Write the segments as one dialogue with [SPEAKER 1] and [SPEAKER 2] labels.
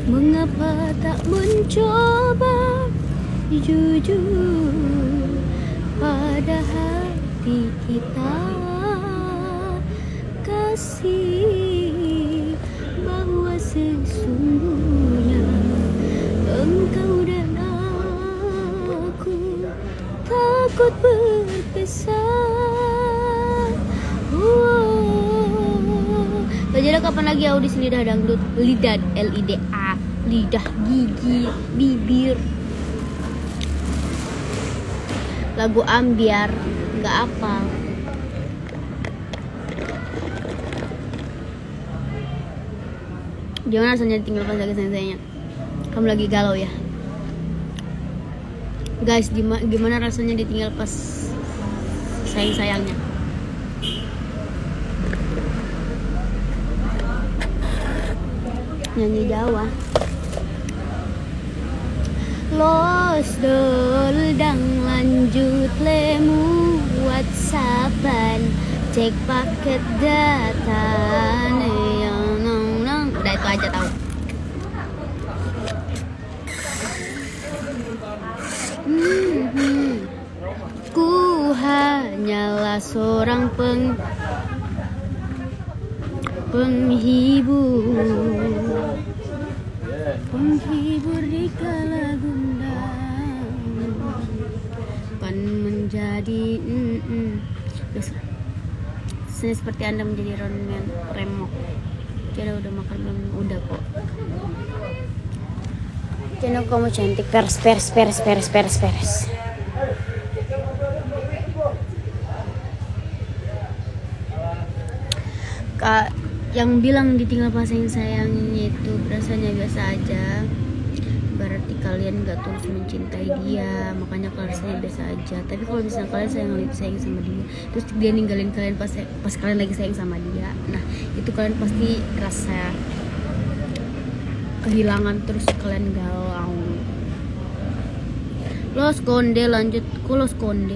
[SPEAKER 1] Mengapa tak mencoba jujur pada hati kita, kasih, bahwa sesungguhnya engkau dan aku takut berpisah. Jadi kapan lagi audisi lidah dangdut, lidah LIDA, lidah, gigi, bibir, lagu ambiar, nggak apa. Gimana rasanya tinggal pas lagi sayang-sayangnya? Kamu lagi galau ya? Guys, gimana rasanya ditinggal pas sayang-sayangnya? Nyanyi Jawa. Los doldang lanjut lemu WhatsAppan, cek paket data yang nang. Udah itu aja tahu. Ku hanyalah seorang penghibur di kala gundah, pan menjadi saya seperti Anda menjadi remok. Jadi udah makan belum? Udah kok. Jadi kamu cantik, peres. Kak, yang bilang ditinggal pas sayang-sayangnya itu rasanya biasa aja, berarti kalian gak tulus mencintai dia, makanya kalian rasanya biasa aja. Tapi kalau misalnya kalian sayang sama dia, terus dia ninggalin kalian pas kalian lagi sayang sama dia, nah itu kalian pasti rasa kehilangan, terus kalian galau. Los konde lanjut ku los konde.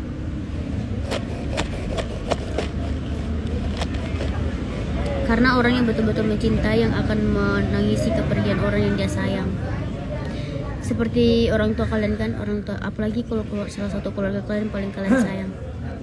[SPEAKER 1] Karena orang yang betul-betul mencintai yang akan menangisi kepergian orang yang dia sayang. Seperti orang tua kalian kan, orang tua, apalagi kalau salah satu keluarga kalian paling kalian sayang.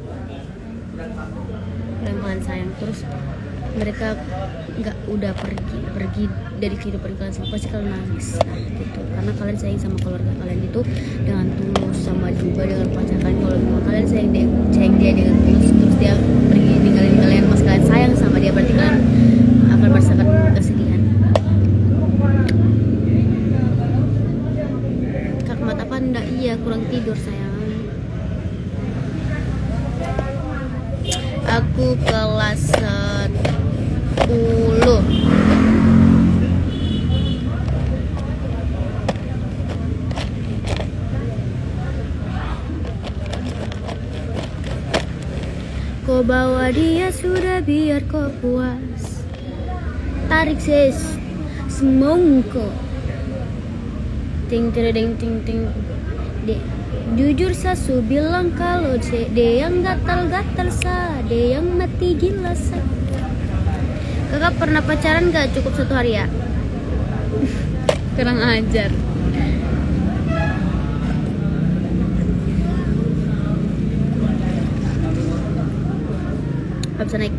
[SPEAKER 1] Terus mereka udah pergi dari kehidupan kalian, pasti kalian nangis. Nah gitu, karena kalian sayang sama keluarga kalian itu dengan tulus, sama juga dengan pacar kalian. Kalau memang kalian sayang dia dengan tulus, terus dia pergi ninggalin kalian, mas kalian sayang sama dia, berarti kalian akan merasakan kesedihan. Kakmat apa ndak? Iya, kurang tidur sayang. Aku kelas 10. Kau bawa dia sudah, biar kau puas. Tarik sis semongko. Ting ting ting ting. Jujur sasu bilang kalau de yang gatal-gatal sa, de yang mati gila sa. Kakak pernah pacaran gak cukup 1 hari ya? Kurang ajar. Gak bisa naik.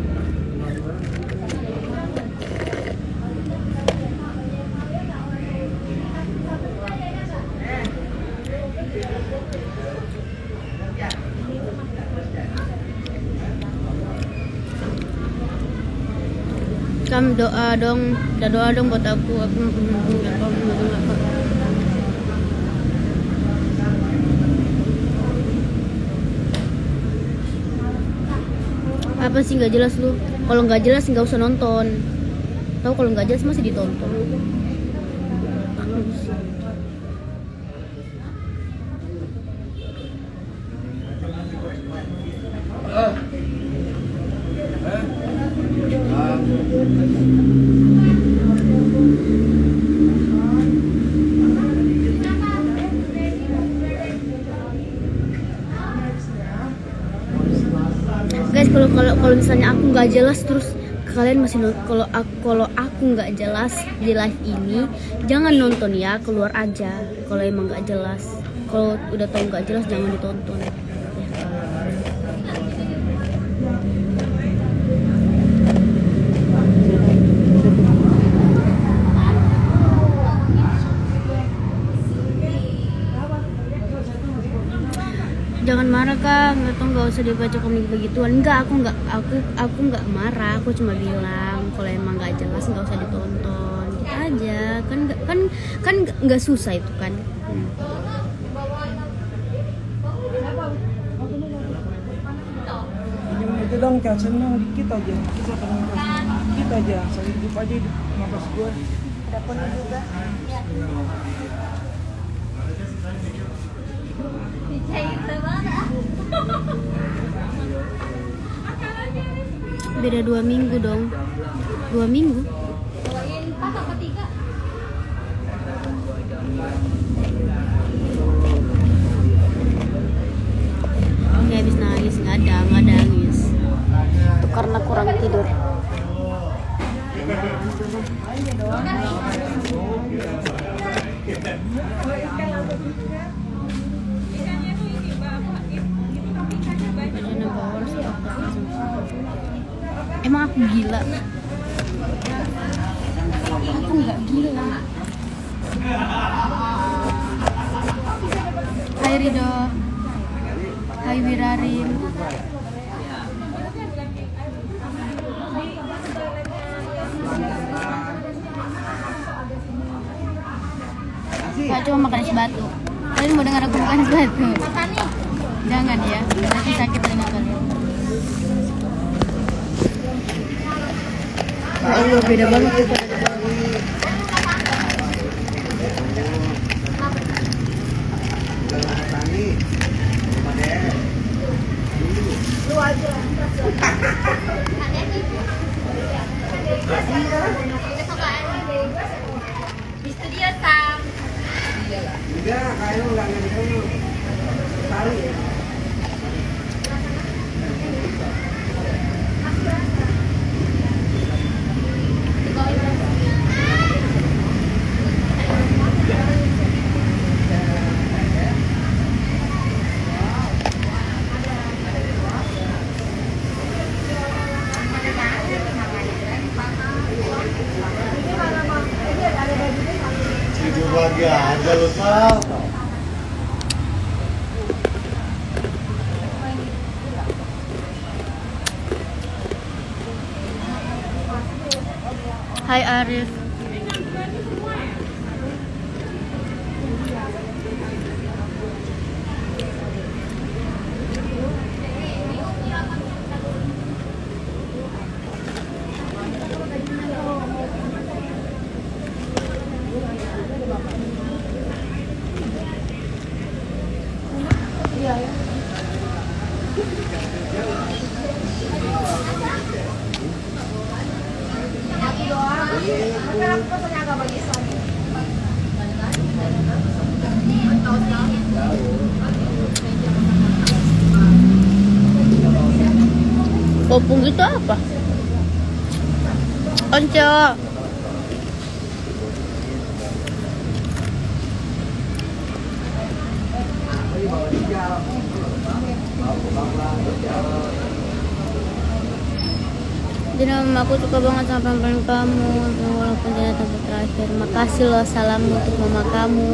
[SPEAKER 1] Kam doa dong buat aku apa sih nggak jelas lu? Kalau nggak jelas nggak usah nonton. Tahu kalau nggak jelas masih ditonton. Guys, kalau misalnya aku nggak jelas terus kalian masih kalau aku nggak jelas di live ini, jangan nonton ya, keluar aja. Kalau emang nggak jelas, kalau udah tahu nggak jelas jangan ditonton. Ya. Jangan marah Kak, nggak usah dibaca komik begituan. Enggak, aku nggak marah, aku cuma bilang kalau emang nggak jelas nggak usah ditonton, gitu aja. Kan nggak susah itu kan.
[SPEAKER 2] Itu dong kan senang dikit aja, kita dikit aja, saya hidup aja hidup nafas gue.
[SPEAKER 1] Ada poni juga. Ya. Beda 2 minggu dong. 2 minggu. Ini habis nangis, nggak ada nangis. Itu karena kurang tidur. Emang aku gila? Aku nggak gila. Hai Rido, hai Wirarin. Pak cuma makan es batu. Kalian mau dengar aku makan es batu? Jangan ya, nanti sakit telinga kalian. Allah, beda banget tuh. Lu aja. Di studio Sam. Enggak, kayak enggak ngedeng. Tahu ya.
[SPEAKER 3] Tidur lagi aja lu, Sal.
[SPEAKER 1] Hai Arif. Kopung itu apa? Onco. Jadi mamaku suka banget sama pembahasan kamu walaupun tidak tempat terakhir. Makasih loh, salam untuk mama kamu.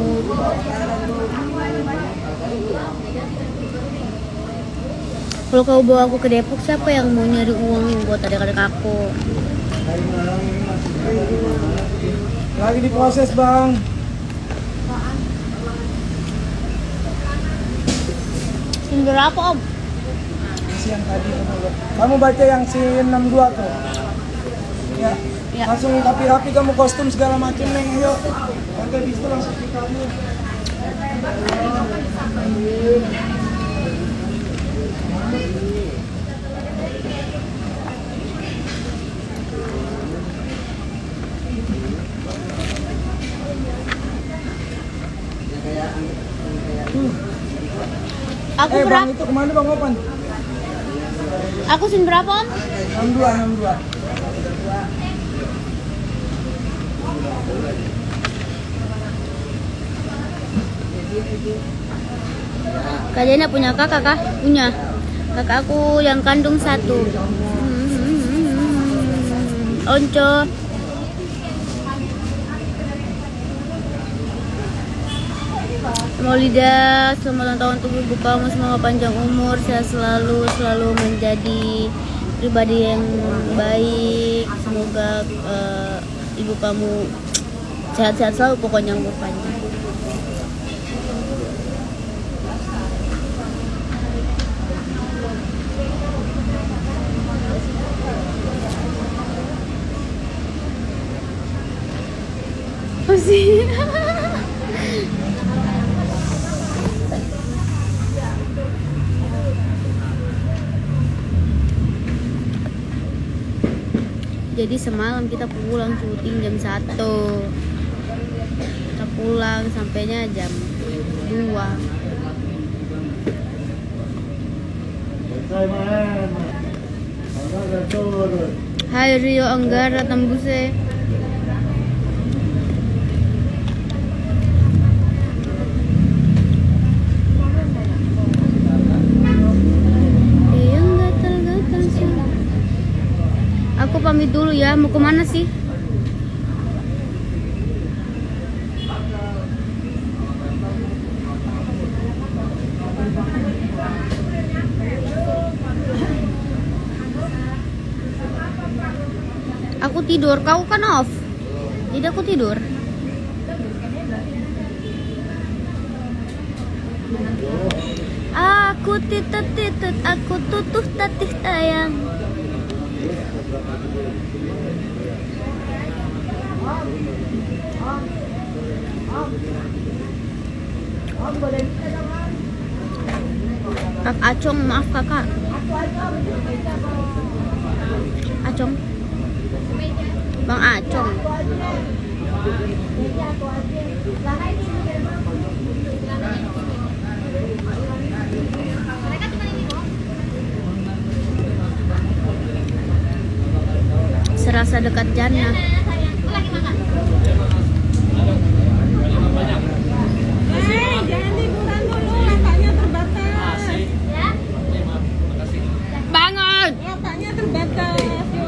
[SPEAKER 1] Kalau kau bawa aku ke Depok, siapa yang mau nyari uang buat adik-adik aku?
[SPEAKER 2] Lagi diproses bang.
[SPEAKER 1] Sindir apa om?
[SPEAKER 2] Yang tadi kamu baca yang si 62 tuh ya, ya. Langsung rapi-rapi kamu kostum segala macam neng, yuk nanti habis itu langsung kita kamu.
[SPEAKER 1] Aku
[SPEAKER 2] berapa?
[SPEAKER 1] Bang,
[SPEAKER 2] itu kemana bang Opan?
[SPEAKER 1] Aku sin berapa om?
[SPEAKER 2] 62.
[SPEAKER 1] Kak Jana punya kakak kah? Punya. Kakak aku yang kandung 1. Onco. Maulida, selamat ulang tahun untuk ibu kamu, semoga panjang umur, sehat selalu, selalu menjadi pribadi yang baik. Semoga ibu kamu sehat-sehat selalu, pokoknya umur panjang. Sih. Jadi semalam kita pulang syuting jam 1. Kita pulang sampainya jam 2. Hai Rio Anggara Tembuse. Aku pamit dulu ya, mau kemana sih? Aku tidur, kau kan off. Jadi aku tidur. Aku titit-titit, aku tutuh tatih tayang. Kak Acong, maaf kakak. Acong, Bang Acong. Serasa dekat jannah.
[SPEAKER 4] Jangan liburan dulu, lapaknya terbatas.
[SPEAKER 1] Banget.
[SPEAKER 4] Lapaknya terbatas.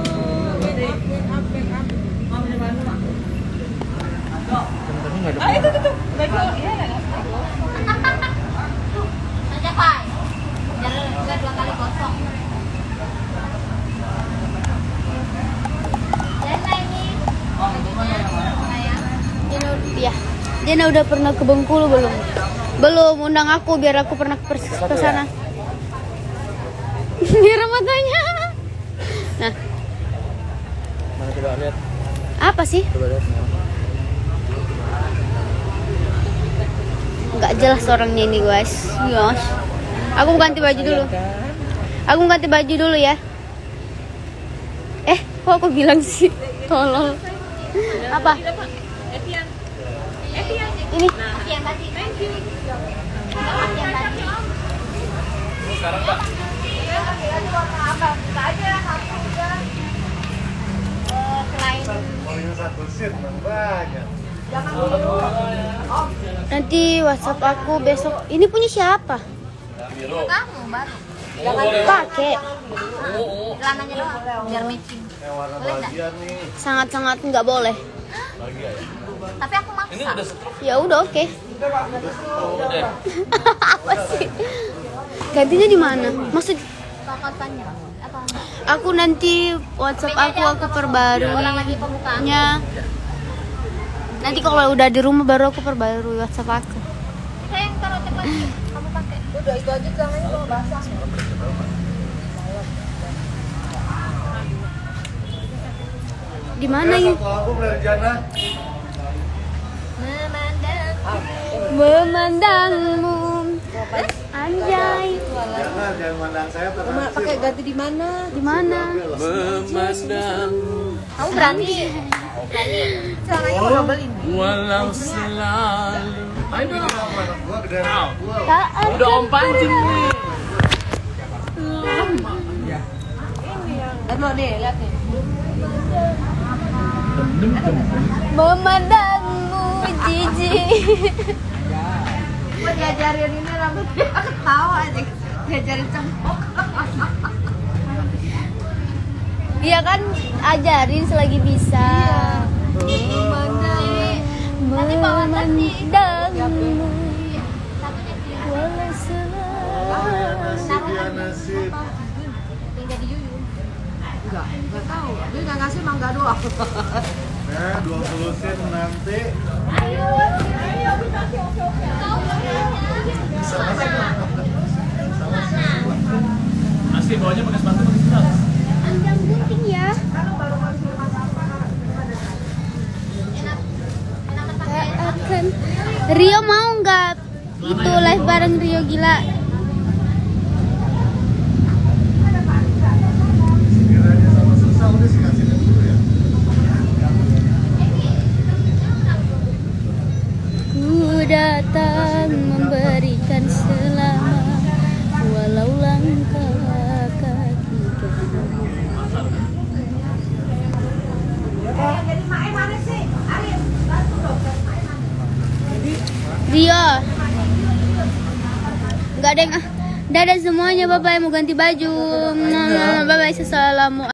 [SPEAKER 4] Yuk, itu. Lego, ya.
[SPEAKER 5] Aja, Pak. Jangan 2 kali kosong.
[SPEAKER 1] Ya, Jena udah pernah ke Bengkulu belum? Belum, undang aku biar aku pernah ke sana. Biar matanya. Nah,
[SPEAKER 3] Mana coba lihat?
[SPEAKER 1] apa sih?
[SPEAKER 3] Coba lihat.
[SPEAKER 1] Nggak jelas orangnya ini guys. Yos. Aku ganti baju dulu. Aku ganti baju dulu ya. Kok aku bilang sih? Tolol. Apa? Ini.
[SPEAKER 3] Sekarang Pak. Satu seat banyak.
[SPEAKER 1] Nanti WhatsApp aku besok. Ini punya siapa?
[SPEAKER 5] Kamu baru.
[SPEAKER 1] Pakai.
[SPEAKER 5] Celananya doang biar matching.
[SPEAKER 3] Yang warna bahagia nih.
[SPEAKER 1] Sangat-sangat nggak boleh.
[SPEAKER 3] Bahagia ya.
[SPEAKER 5] Tapi aku maksa.
[SPEAKER 1] Ya udah oke. Apa sih? Gantinya di mana? Maksud
[SPEAKER 5] Kakak tanya apa?
[SPEAKER 1] aku nanti WhatsApp aku perbaruinya. Nanti kalau udah di rumah baru aku perbarui WhatsApp aku.
[SPEAKER 5] Sayang taruh cepat. Kamu pakai. Udah itu aja celananya kalau basah.
[SPEAKER 1] Di mana ini?
[SPEAKER 3] Aku dari Jana.
[SPEAKER 1] Memandangmu. Anjay.
[SPEAKER 3] Jangan mandang saya terus.
[SPEAKER 4] pakai ganti di mana?
[SPEAKER 1] Di mana?
[SPEAKER 3] Memandang.
[SPEAKER 5] Kamu berani? Celananya mau beliin.
[SPEAKER 3] Walau selalu. Ayo gua gede.
[SPEAKER 1] Udah
[SPEAKER 3] Om pancing nih.
[SPEAKER 4] Lihat nih, lihat nih.
[SPEAKER 1] memandang jijik.
[SPEAKER 5] Gue diajarin ini rambut dia ketawa aja. Diajarin cempok.
[SPEAKER 1] Iya kan, ajarin selagi bisa.
[SPEAKER 5] Nanti bawa
[SPEAKER 1] Memandangmu
[SPEAKER 3] Nasib ya nasib.
[SPEAKER 5] tinggal di Yuyun.
[SPEAKER 4] Enggak tahu. Dia nggak ngasih mangga doang.
[SPEAKER 3] Nah, 20 sen nanti.
[SPEAKER 6] Asli bawahnya pakai sepatu pakai sendal.
[SPEAKER 1] Panjang gunting ya. Akan Rio mau nggak itu live bareng Rio gila?
[SPEAKER 3] Sekiranya sama susah udah sih kasih dulu ya.
[SPEAKER 1] Ku datang memberikan selamat walau langkah kaki kamu. Rio, nggak ada yang dadah semuanya, bye bye, mau ganti baju, bye bye, assalamualaikum.